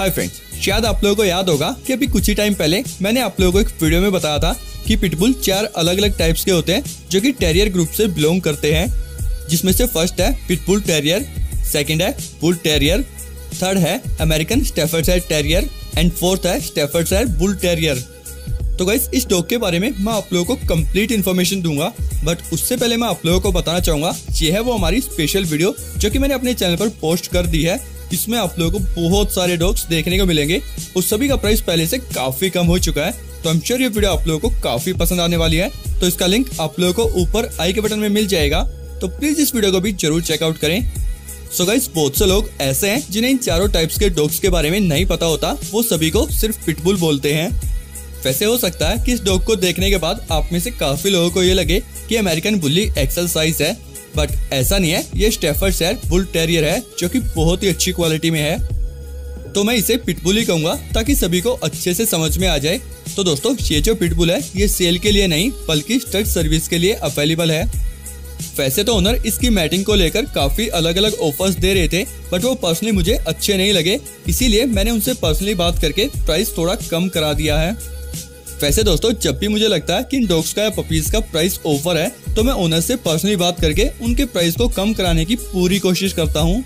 Hi friends, शायद आप लोगों को याद होगा कि अभी कुछ ही टाइम पहले मैंने आप लोगों को एक वीडियो में बताया था कि पिटबुल 4 अलग अलग टाइप्स के होते हैं जो कि टेरियर ग्रुप से बिलोंग करते हैं, जिसमें से फर्स्ट है पिटबुल टेरियर, सेकंड है बुल टेरियर, थर्ड है American Staffordshire terrier and fourth है स्टैफर्डशायर बुल टेरियर। तो गाइस, इस डॉग के बारे में मैं आप लोगों को कंप्लीट इन्फॉर्मेशन दूंगा, बट उससे पहले मैं आप लोगों को बताना चाहूंगा ये है वो हमारी स्पेशल वीडियो जो कि मैंने अपने चैनल पर पोस्ट कर दी है। इसमें आप लोगों को बहुत सारे डॉग्स देखने को मिलेंगे और सभी का प्राइस पहले से काफी कम हो चुका है, तो आई एम श्योर ये वीडियो आप लोगों को काफी पसंद आने वाली है। तो इसका लिंक आप लोगों को ऊपर आई के बटन में मिल जाएगा, तो प्लीज इस वीडियो को भी जरूर चेकआउट करें। सो गाइस, बहुत से लोग ऐसे हैं जिन्हें इन चारों टाइप्स के डॉग्स के बारे में नहीं पता होता, वो सभी को सिर्फ पिटबुल बोलते हैं। वैसे हो सकता है कि इस डॉग को देखने के बाद आप में से काफी लोगों को ये लगे कि अमेरिकन बुली एक्सेल साइज है, बट ऐसा नहीं है। ये स्टैफर्डशायर बुल टेरियर है जो कि बहुत ही अच्छी क्वालिटी में है, तो मैं इसे पिटबुल ही कहूंगा ताकि सभी को अच्छे से समझ में आ जाए। तो दोस्तों, ये जो पिटबुल है ये सेल के लिए नहीं बल्कि स्टड सर्विस के लिए अवेलेबल है। वैसे तो ओनर इसकी मैटिंग को लेकर काफी अलग अलग ऑफर्स दे रहे थे, बट वो पर्सनली मुझे अच्छे नहीं लगे, इसीलिए मैंने उनसे पर्सनली बात करके प्राइस थोड़ा कम करा दिया है। वैसे दोस्तों, जब भी मुझे लगता है कि इन डॉग्स का या पपीज का प्राइस ओवर है तो मैं ओनर से पर्सनली बात करके उनके प्राइस को कम कराने की पूरी कोशिश करता हूँ।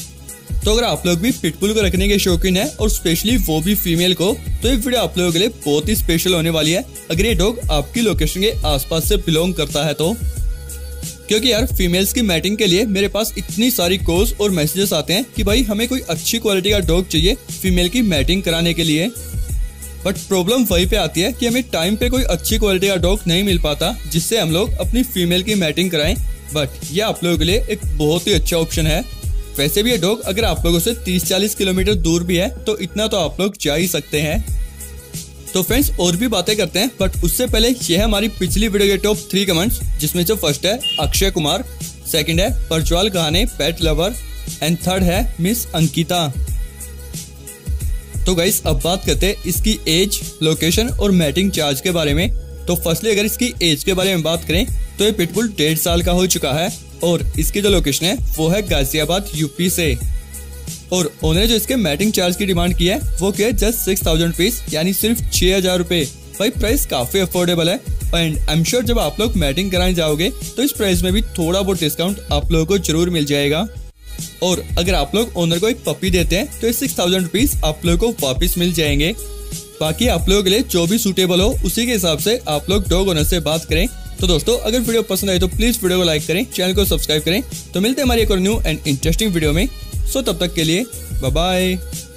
तो अगर आप लोग भी पिटबुल को रखने के शौकीन है और स्पेशली वो भी फीमेल को, तो ये वीडियो आप लोगों के लिए बहुत ही स्पेशल होने वाली है अगर ये डॉग आपकी लोकेशन के आसपास से बिलोंग करता है तो। क्योंकि यार, फीमेल्स की मैटिंग के लिए मेरे पास इतनी सारी कॉल्स और मैसेजेस आते हैं कि भाई हमें कोई अच्छी क्वालिटी का डॉग चाहिए फीमेल की मैटिंग कराने के लिए, बट प्रॉब्लम वहीं पे आती है कि हमें टाइम पे कोई अच्छी क्वालिटी का डॉग नहीं मिल पाता जिससे हम लोग अपनी फीमेल की मैटिंग कराएं। बट ये आप लोगों के लिए एक बहुत ही अच्छा ऑप्शन है। वैसे भी ये डॉग अगर आप लोगों से 30-40 किलोमीटर दूर भी है तो इतना तो आप लोग जा ही सकते हैं। तो फ्रेंड्स, और भी बातें करते हैं, बट उससे पहले ये है हमारी पिछली वीडियो के टॉप 3 कमेंट्स, जिसमें से फर्स्ट है अक्षय कुमार, सेकंड है प्रज्वल कहाने पेट लवर एंड थर्ड है मिस अंकिता। तो गाइस, अब बात करते हैं इसकी एज, लोकेशन और मैटिंग चार्ज के बारे में। तो फर्स्टली अगर इसकी एज के बारे में बात करें तो ये पिटबुल 1.5 साल का हो चुका है और इसकी जो लोकेशन है वो है गाजियाबाद यूपी से। और ओनर ने जो इसके मैटिंग चार्ज की डिमांड की है वो क्या है जस्ट 6000 रुपीज, यानी सिर्फ 6000 रुपए। भाई प्राइस काफी अफोर्डेबल है एंड आई एम श्योर जब आप लोग मैटिंग कराने जाओगे तो इस प्राइस में भी थोड़ा बहुत डिस्काउंट आप लोगों को जरूर मिल जाएगा। और अगर आप लोग ओनर को एक पपी देते हैं तो ये 6000 रुपीज आप लोगों को वापस मिल जाएंगे। बाकी आप लोगों के लिए जो भी सूटेबल हो उसी के हिसाब से आप लोग डॉग ओनर से बात करें। तो दोस्तों, अगर वीडियो पसंद आए तो प्लीज वीडियो को लाइक करें, चैनल को सब्सक्राइब करें। तो मिलते हैं हमारी एक और न्यू एंड इंटरेस्टिंग वीडियो में। सो तब तक के लिए बाय बाय।